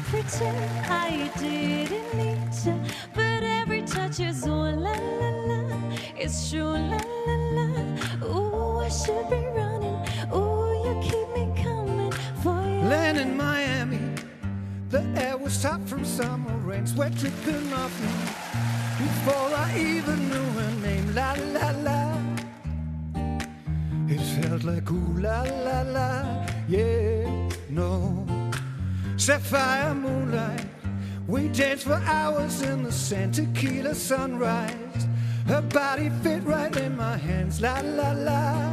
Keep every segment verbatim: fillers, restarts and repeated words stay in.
pretend I didn't need you, but every touch is ooh la la la. It's true la la la. Ooh, I should be running. Ooh, you keep me coming for you. Land in Miami, the air was hot from summer rain, sweat dripping off me before I even knew her name. La la la. It felt like ooh la la la. Yeah, no. Sapphire moonlight, we danced for hours in the sand. Tequila sunrise, her body fit right in my hands. La la la.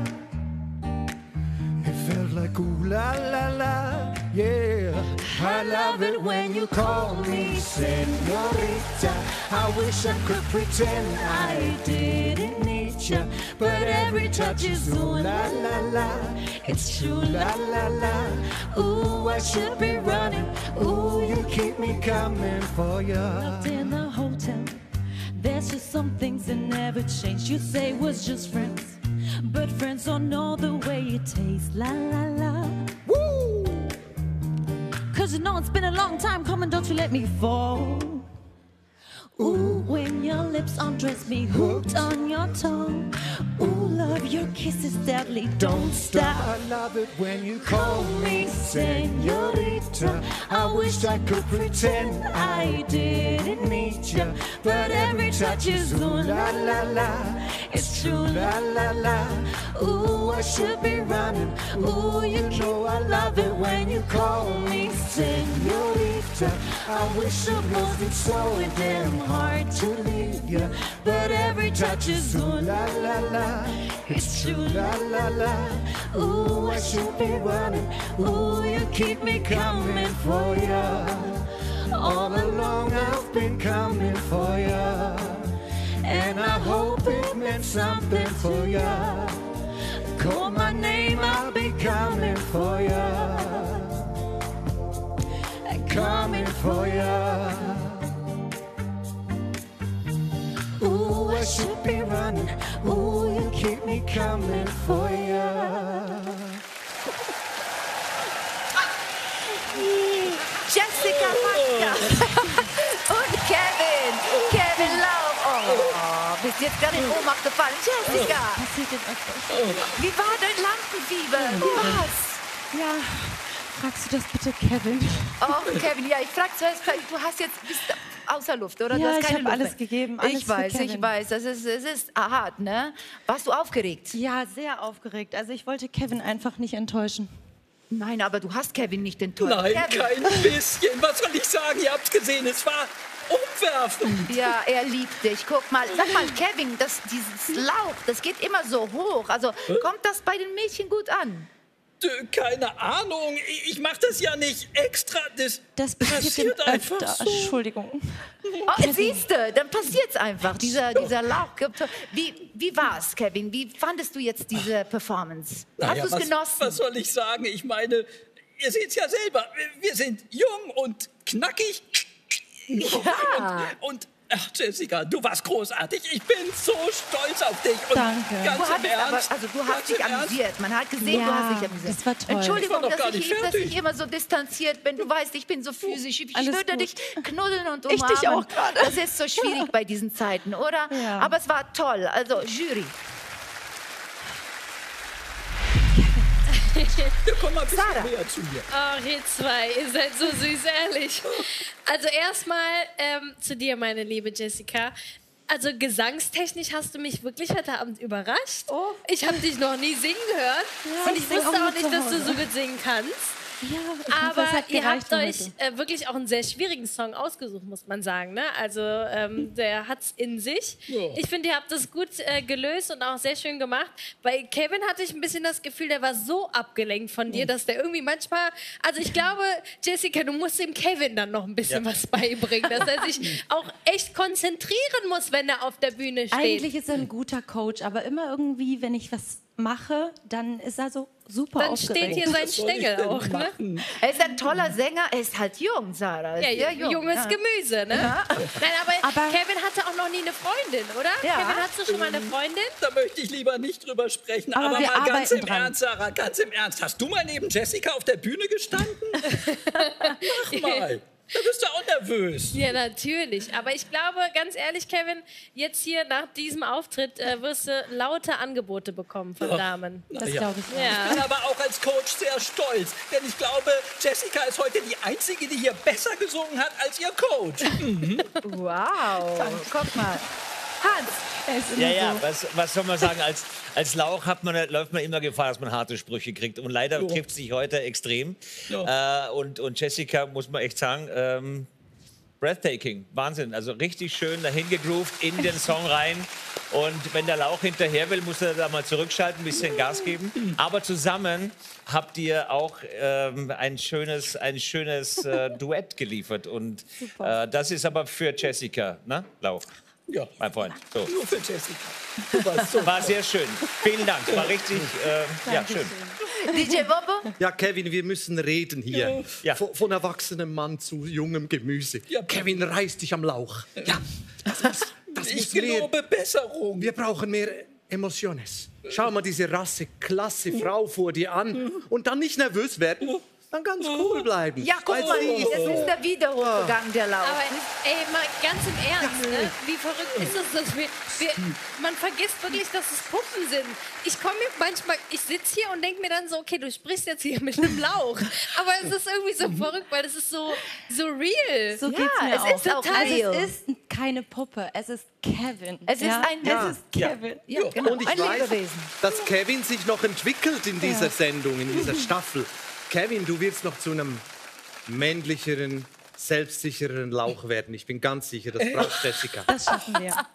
It felt like ooh la la la. Yeah, I love it when you call me señorita. I wish I could pretend I didn't need you, but every touch is ooh la la la. It's true la la la. Ooh, I should be running. Ooh, you keep me coming for you. Locked in the hotel, there's just some things that never change. You say it was just friends, but friends don't know the way it tastes. La la la. Woo! Cause you know it's been a long time coming, don't you let me fall. Ooh, when your lips undress me, hooked on your tongue. Ooh, love, your kisses deadly, don't stop. I love it when you call me señorita. I wish I could pretend I didn't need you, but every touch is ooh la la la. It's true la la la. Ooh, I should be running. Ooh, you know I love it when you call me señorita. I wish it wasn't so damn hard to leave you, but every touch is ooh la la la. It's true la la la. Ooh, I should be running. Ooh, you keep me coming for you. All along I've been coming for you, and I hope it meant something for you. Call my name, I'll be coming for you. Coming for you. Ooh, I should be running. Ooh, you keep me coming for you. Jessica Matka und Kevin. Kevin Love. Oh, bist jetzt gerade in Ohnmacht gefallen. Jessica, Passiert jetzt öfters. wie war dein Lampenfieber? Wie war's? Ja, fragst du das bitte, Kevin? Oh, Kevin, ja, ich frag zuerst, du hast jetzt, bist außer Luft, oder? Ja, du hast ich keine habe Luft alles mehr. gegeben, alles Ich für weiß, Kevin. ich weiß, das ist, es ist hart, ne? Warst du aufgeregt? Ja, sehr aufgeregt. Also ich wollte Kevin einfach nicht enttäuschen. Nein, aber du hast Kevin nicht enttäuscht. Nein, Kevin. kein bisschen. Was soll ich sagen? Ihr habt's gesehen, es war umwerfend. Ja, er liebt dich. Guck mal, sag mal, Kevin, das, dieses Lauch, das geht immer so hoch. Also kommt das bei den Mädchen gut an? Äh, Keine Ahnung, ich ich mach das ja nicht extra. Das, Das passiert, passiert ihm einfach öfter. so. Entschuldigung. Oh, siehst du, dann passiert's einfach. Dieser, dieser Lauch. Wie, wie war's, Kevin? Wie fandest du jetzt diese Performance? Na Hast ja, du's was, genossen? Was soll ich sagen? Ich meine, ihr seht's ja selber. Wir sind jung und knackig. Ja. Und, und ach, Jessica, du warst großartig. Ich bin so stolz auf dich. Und Danke. Ganz Du im hattest aber, Ernst. also du ganz hast dich im Ernst. amüsiert. Man hat gesehen, Ja, du hast dich amüsiert. das war toll. Entschuldigung, Ich war noch gar dass ich, nicht dass fertig. ich immer so distanziert bin. Du weißt, ich bin so physisch. Ich Alles würde gut. dich knuddeln und Ich umarmen. dich auch gerade. Das ist so schwierig bei diesen Zeiten, oder? Ja. Aber es war toll. Also Jury. Ja, komm mal ein bisschen Sarah. näher zu mir. Oh, ihr zwei, ihr seid so süß, ehrlich. Also erstmal ähm, zu dir, meine liebe Jessica. Also gesangstechnisch hast du mich wirklich heute Abend überrascht. Oh. Ich habe dich noch nie singen gehört. Und ich ich sing wusste auch nur auch nicht, zu dass du Hause. so gut singen kannst. Ja, ich hoffe, Aber es hat ihr gereicht habt für euch heute. äh, wirklich auch einen sehr schwierigen Song ausgesucht, muss man sagen. Ne? Also ähm, der hat's in sich. Ja. Ich finde, ihr habt das gut äh, gelöst und auch sehr schön gemacht. Bei Kevin hatte ich ein bisschen das Gefühl, der war so abgelenkt von dir, dass der irgendwie manchmal... Also ich glaube, Jessica, du musst dem Kevin dann noch ein bisschen Ja. was beibringen, dass er sich auch echt konzentrieren muss, wenn er auf der Bühne steht. Eigentlich ist er ein guter Coach, aber immer irgendwie, wenn ich was mache, dann ist er so super Dann aufgeregt. steht hier sein Was soll ich Stängel denn auch. Ne? machen? Er ist ein toller Sänger. Er ist halt jung, Sarah. Ja, Sehr jung. junges ja. Gemüse, ne? Nein, aber, Aber- Kevin hatte auch noch nie eine Freundin, oder? Ja. Kevin, hast du schon mal eine Freundin? Da möchte ich lieber nicht drüber sprechen. Aber Aber, wir mal ganz arbeiten im dran. Ernst, Sarah, ganz im Ernst. Hast du mal neben Jessica auf der Bühne gestanden? Mach mal. Da bist du auch nervös. Ja, natürlich. Aber ich glaube, ganz ehrlich, Kevin, jetzt hier nach diesem Auftritt äh, wirst du lauter Angebote bekommen von Damen. Das ja. glaube ich auch. Ja. Ich bin aber auch als Coach sehr stolz, denn ich glaube, Jessica ist heute die Einzige, die hier besser gesungen hat als ihr Coach. Wow. Guck mal. Hans, Er ist immer Ja, ja, so. was, was soll man sagen? Als, als Lauch hat man, läuft man immer Gefahr, dass man harte Sprüche kriegt. Und leider Jo. trifft sich heute extrem. Ja. Äh, und, und Jessica, muss man echt sagen, ähm, breathtaking, Wahnsinn. Also richtig schön dahin gegroovt in den Song rein. Und wenn der Lauch hinterher will, muss er da mal zurückschalten, ein bisschen Gas geben. Aber zusammen habt ihr auch ähm, ein schönes, ein schönes äh, Duett geliefert. Und äh, das ist aber für Jessica, ne? Lauch, Ja, mein Freund. So. nur für Jessica. Du warst so. War sehr schön. Vielen Dank. War richtig äh, ja, schön. D J Bobo. Ja, Kevin, wir müssen reden hier. Ja. Von, von erwachsenem Mann zu jungem Gemüse. Ja. Kevin, reiß dich am Lauch. Ja, das muss, das Ich muss mehr. gelobe Besserung. Wir brauchen mehr Emotiones. Schau mal diese rasse, klasse Frau vor dir an und dann nicht nervös werden, dann ganz cool bleiben. Ja, guck Weil mal, sie- das ist der wieder hochgegangen, der Lauf. Aber ey, mal ganz im Ernst, ne? Wie verrückt ist es, dass wir, wir... Man vergisst wirklich, dass es Puppen sind. Ich komme mir manchmal... Ich sitze hier und denke mir dann so, okay, du sprichst jetzt hier mit einem Lauch. Aber es ist irgendwie so verrückt, weil es ist so, so real. So Ja, geht's mir es auch. ist auch also real. es ist keine Puppe, es ist Kevin. Es ist ein- Es ist Ja. Kevin. ja, genau, Und ich ein weiß, Lebewesen. dass Kevin sich noch entwickelt in dieser Sendung, in dieser Staffel. Kevin, du wirst noch zu einem männlicheren, selbstsichereren Lauch werden. Ich bin ganz sicher, das braucht Jessica. Das schaffen wir.